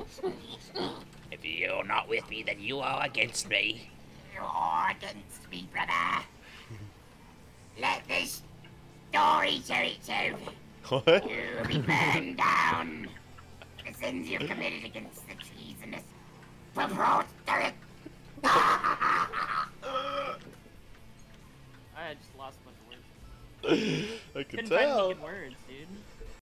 If you're not with me, then you are against me. You're against me, brother. Let this story show itself. What? You will be burned down. The sins you've committed against the treasonous will brought to it. I just lost a bunch of words. I can Couldn't find tell. any good words, dude.